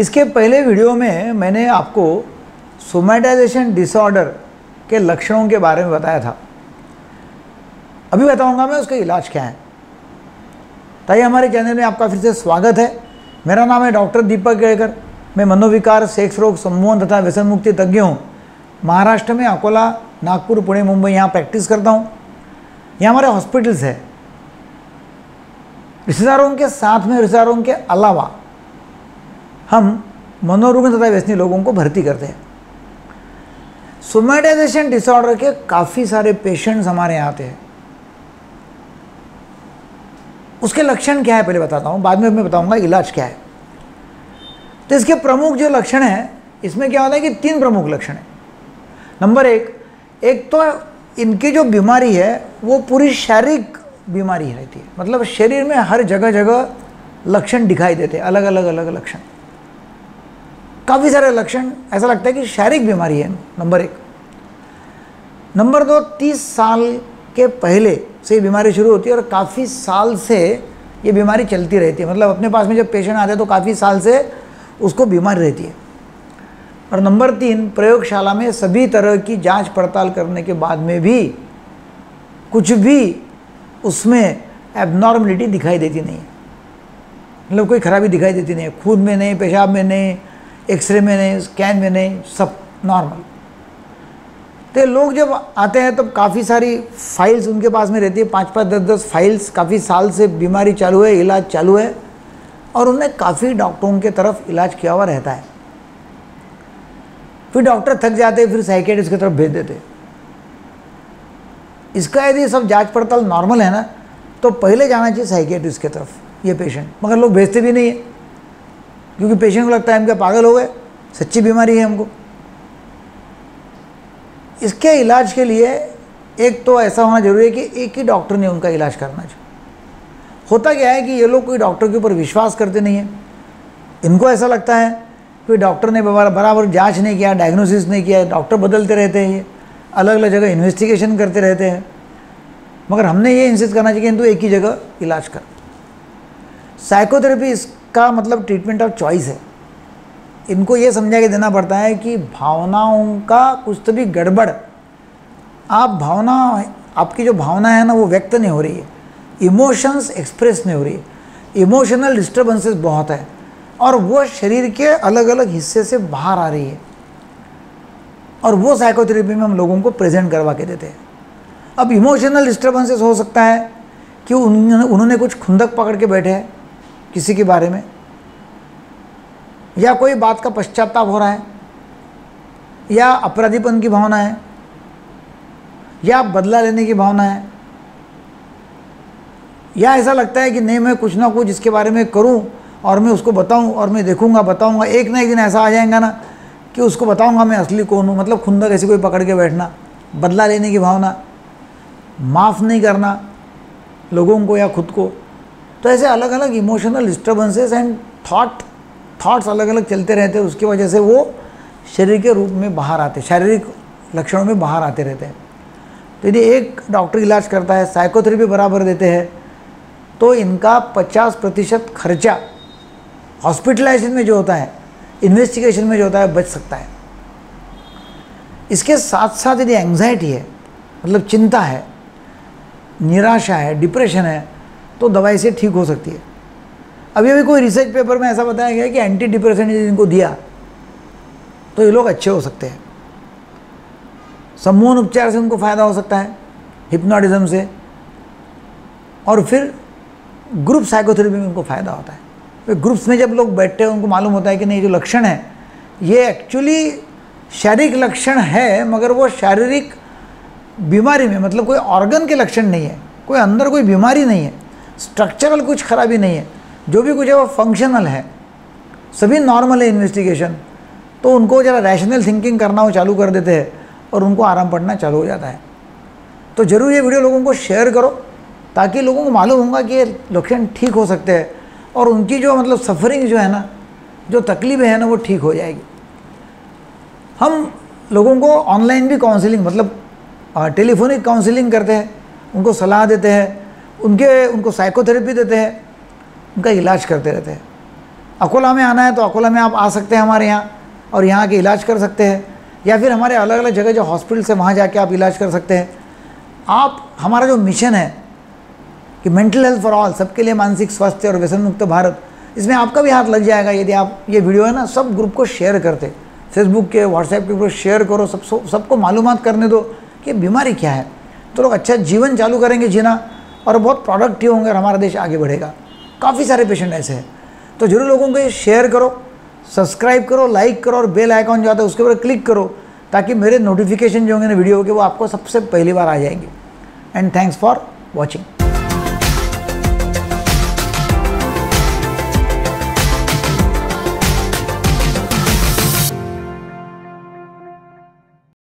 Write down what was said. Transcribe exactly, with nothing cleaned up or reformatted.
इसके पहले वीडियो में मैंने आपको सोमैटाइजेशन डिसऑर्डर के लक्षणों के बारे में बताया था। अभी बताऊंगा मैं उसका इलाज क्या है। ताकि हमारे चैनल में आपका फिर से स्वागत है। मेरा नाम है डॉक्टर दीपक केड़कर। मैं मनोविकार, सेक्स रोग, सम्मोहन तथा व्यसन मुक्ति तज्ञ हूँ। महाराष्ट्र में अकोला, नागपुर, पुणे, मुंबई यहाँ प्रैक्टिस करता हूँ। यहाँ हमारे हॉस्पिटल्स है। रिश्तेदारों के साथ में रिश्तेदारों के अलावा हम मनोरुग्ण तथा व्यसनी लोगों को भर्ती करते हैं। सोमैटाइजेशन डिसऑर्डर के काफ़ी सारे पेशेंट्स हमारे यहाँ आते हैं। उसके लक्षण क्या है पहले बताता हूँ, बाद में मैं बताऊँगा इलाज क्या है। तो इसके प्रमुख जो लक्षण हैं, इसमें क्या होता है कि तीन प्रमुख लक्षण हैं। नंबर एक एक तो इनकी जो बीमारी है वो पूरी शारीरिक बीमारी रहती है। मतलब शरीर में हर जगह जगह लक्षण दिखाई देते हैं, अलग अलग अलग लक्षण, काफ़ी सारे लक्षण। ऐसा लगता है कि शारीरिक बीमारी है। नंबर एक। नंबर दो, तीस साल के पहले से ये बीमारी शुरू होती है और काफ़ी साल से ये बीमारी चलती रहती है। मतलब अपने पास में जब पेशेंट आते हैं तो काफ़ी साल से उसको बीमारी रहती है। और नंबर तीन, प्रयोगशाला में सभी तरह की जांच पड़ताल करने के बाद में भी कुछ भी उसमें एबनॉर्मलिटी दिखाई देती नहीं है। मतलब कोई खराबी दिखाई देती नहीं है। खून में नहीं, पेशाब में नहीं, एक्सरे में नहीं, स्कैन में नहीं, सब नॉर्मल। तो लोग जब आते हैं तब काफ़ी सारी फाइल्स उनके पास में रहती है, पाँच पाँच दस दस फाइल्स। काफ़ी साल से बीमारी चालू है, इलाज चालू है और उन्हें काफ़ी डॉक्टरों के तरफ इलाज किया हुआ रहता है। फिर डॉक्टर थक जाते हैं, फिर साइकियाट्रिस्ट की तरफ भेज देते हैं। इसका यदि सब जांच पड़ताल नॉर्मल है ना, तो पहले जाना चाहिए साइकियाट्रिस्ट की तरफ ये पेशेंट। मगर लोग भेजते भी नहीं है, क्योंकि पेशेंट को लगता है हम क्या पागल हो गए, सच्ची बीमारी है हमको। इसके इलाज के लिए एक तो ऐसा होना जरूरी है कि एक ही डॉक्टर ने उनका इलाज करना चाहिए। होता क्या है कि ये लोग कोई डॉक्टर के ऊपर विश्वास करते नहीं है। इनको ऐसा लगता है कि डॉक्टर ने बराबर जांच नहीं किया, डायग्नोसिस नहीं किया। डॉक्टर बदलते रहते हैं, ये अलग अलग जगह इन्वेस्टिगेशन करते रहते हैं। मगर हमने ये इंसिस्ट करना चाहिए कि तू एक ही जगह इलाज कर। साइकोथेरेपी इसका मतलब ट्रीटमेंट ऑफ चॉइस है। इनको ये समझा के देना पड़ता है कि भावनाओं का कुछ तो भी गड़बड़, आप भावना आपकी जो भावना है ना वो व्यक्त नहीं हो रही है, इमोशंस एक्सप्रेस नहीं हो रही है, इमोशनल डिस्टर्बेंसेस बहुत है और वो शरीर के अलग अलग हिस्से से बाहर आ रही है। और वो साइकोथेरेपी में हम लोगों को प्रेजेंट करवा के देते हैं। अब इमोशनल डिस्टर्बेंसेस हो सकता है कि उन्होंने उन्होंने कुछ खुंदक पकड़ के बैठे हैं किसी के बारे में, या कोई बात का पश्चाताप हो रहा है, या अपराधीपन की भावना है, या बदला लेने की भावना है, या ऐसा लगता है कि नहीं मैं कुछ ना कुछ इसके बारे में करूं और मैं उसको बताऊं और मैं देखूंगा बताऊंगा, एक ना एक दिन ऐसा आ जाएगा ना कि उसको बताऊंगा मैं असली कौन हूँ। मतलब खुंदक ऐसी कोई पकड़ के बैठना, बदला लेने की भावना, माफ़ नहीं करना लोगों को या खुद को। तो ऐसे अलग अलग emotional disturbances and thought thoughts अलग अलग चलते रहते हैं। उसकी वजह से वो शरीर के रूप में बाहर आते, शारीरिक लक्षणों में बाहर आते रहते हैं। तो यदि एक डॉक्टर इलाज करता है, साइकोथेरेपी बराबर देते हैं, तो इनका पचास प्रतिशत खर्चा हॉस्पिटलाइजेशन में जो होता है, इन्वेस्टिगेशन में जो होता है, बच सकता है। इसके साथ साथ यदि एंग्जाइटी है, मतलब चिंता है, निराशा है, डिप्रेशन है, तो दवाई से ठीक हो सकती है। अभी अभी कोई रिसर्च पेपर में ऐसा बताया गया है कि एंटी डिप्रेसेंट यदि इनको दिया तो ये लोग अच्छे हो सकते हैं। सम्मोहन उपचार से उनको फ़ायदा हो सकता है, हिप्नोटिज्म से, और फिर ग्रुप साइकोथेरेपी में उनको फ़ायदा होता है। फिर ग्रुप्स में जब लोग बैठते हैं उनको मालूम होता है कि नहीं जो लक्षण है ये एक्चुअली शारीरिक लक्षण है, मगर वो शारीरिक बीमारी में, मतलब कोई ऑर्गन के लक्षण नहीं है, कोई अंदर कोई बीमारी नहीं है, स्ट्रक्चरल कुछ खराबी नहीं है, जो भी कुछ है वो फंक्शनल है, सभी नॉर्मल है इन्वेस्टिगेशन। तो उनको ज़रा रैशनल थिंकिंग करना वो चालू कर देते हैं और उनको आराम पड़ना चालू हो जाता है। तो ज़रूर ये वीडियो लोगों को शेयर करो ताकि लोगों को मालूम होगा कि ये लक्षण ठीक हो सकते हैं और उनकी जो मतलब सफरिंग जो है ना, जो तकलीफ़ें हैं ना, वो ठीक हो जाएगी। हम लोगों को ऑनलाइन भी काउंसलिंग, मतलब टेलीफोनिक काउंसलिंग करते हैं, उनको सलाह देते हैं, उनके उनको साइकोथेरेपी देते हैं, उनका इलाज करते रहते हैं। अकोला में आना है तो अकोला में आप आ सकते हैं हमारे यहाँ और यहाँ के इलाज कर सकते हैं, या फिर हमारे अलग अलग जगह जो हॉस्पिटल है वहाँ जाके आप इलाज कर सकते हैं। आप, हमारा जो मिशन है कि मेंटल हेल्थ फॉर ऑल, सबके लिए मानसिक स्वास्थ्य और व्यसन मुक्त भारत, इसमें आपका भी हाथ लग जाएगा यदि आप ये वीडियो है ना सब ग्रुप को शेयर करते, फेसबुक के, व्हाट्सएप के ग्रुप शेयर करो, सब सबको मालूमात करने दो कि बीमारी क्या है, तो लोग अच्छा जीवन चालू करेंगे जीना और बहुत प्रोडक्टिव होंगे और हमारा देश आगे बढ़ेगा। काफ़ी सारे पेशेंट ऐसे हैं, तो जरूर लोगों को ये शेयर करो, सब्सक्राइब करो, लाइक करो और बेल आइकॉन जो आता है उसके ऊपर क्लिक करो ताकि मेरे नोटिफिकेशन जो होंगे ना वीडियो के वो आपको सबसे पहली बार आ जाएंगे। And thanks for watching.